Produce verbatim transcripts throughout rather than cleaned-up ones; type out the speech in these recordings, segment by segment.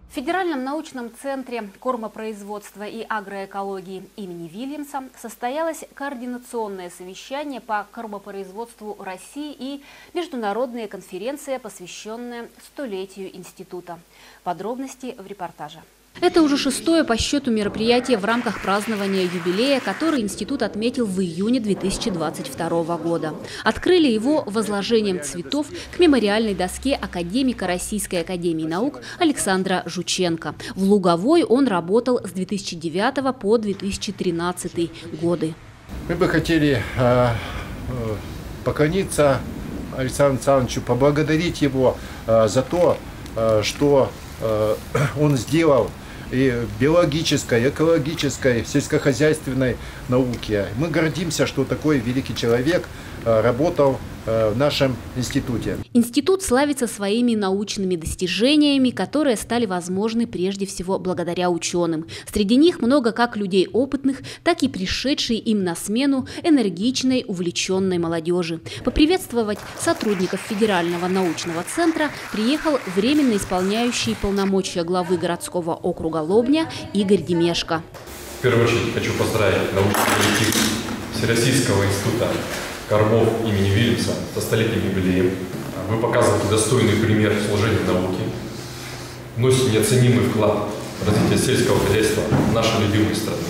В Федеральном научном центре кормопроизводства и агроэкологии имени Вильямса состоялось координационное совещание по кормопроизводству России и международная конференция, посвященная столетию института. Подробности в репортаже. Это уже шестое по счету мероприятие в рамках празднования юбилея, который институт отметил в июне две тысячи двадцать второго года. Открыли его возложением цветов к мемориальной доске академика Российской академии наук Александра Жученко. В Луговой он работал с две тысячи девятого по две тысячи тринадцатый годы. Мы бы хотели э, э, поклониться Александру Александровичу, поблагодарить его э, за то, э, что э, он сделал и биологической, экологической, сельскохозяйственной науке. Мы гордимся, что такой великий человек работал в нашем институте. Институт славится своими научными достижениями, которые стали возможны прежде всего благодаря ученым. Среди них много как людей опытных, так и пришедшей им на смену энергичной, увлеченной молодежи. Поприветствовать сотрудников Федерального научного центра приехал временно исполняющий полномочия главы городского округа Лобня Игорь Демешко. В первую очередь хочу поздравить научный коллектив Всероссийского института кормов имени Вильямса со столетним юбилеем. Вы показываете достойный пример служения науке, вносите неоценимый вклад в развитие сельского хозяйства нашей любимой страны.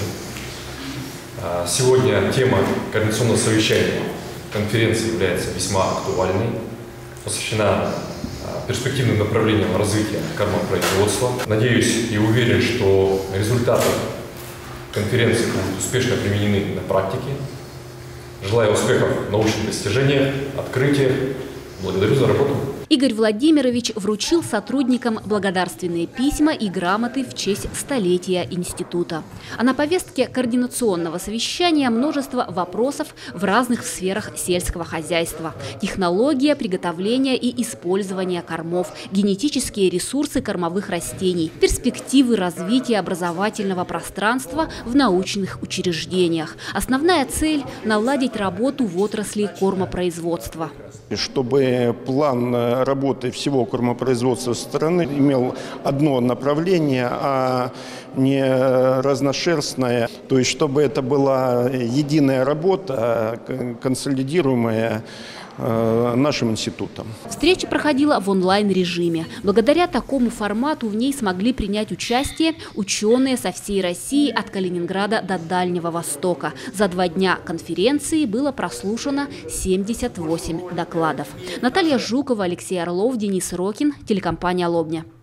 Сегодня тема координационного совещания конференции является весьма актуальной, посвящена перспективным направлениям развития кормопроизводства. Надеюсь и уверен, что результаты конференции будут успешно применены на практике. Желаю успехов в научных достижениях, открытиях. Благодарю за работу. Игорь Владимирович вручил сотрудникам благодарственные письма и грамоты в честь столетия института. А на повестке координационного совещания множество вопросов в разных сферах сельского хозяйства. Технология приготовления и использования кормов, генетические ресурсы кормовых растений, перспективы развития образовательного пространства в научных учреждениях. Основная цель – наладить работу в отрасли кормопроизводства. Чтобы план работы всего кормопроизводства страны имел одно направление, а не разношерстное. То есть, чтобы это была единая работа, консолидируемая нашим институтом. Встреча проходила в онлайн-режиме. Благодаря такому формату в ней смогли принять участие ученые со всей России от Калининграда до Дальнего Востока. За два дня конференции было прослушано семьдесят восемь докладов. Наталья Жукова, Алексей Орлов, Денис Рокин, телекомпания «Лобня».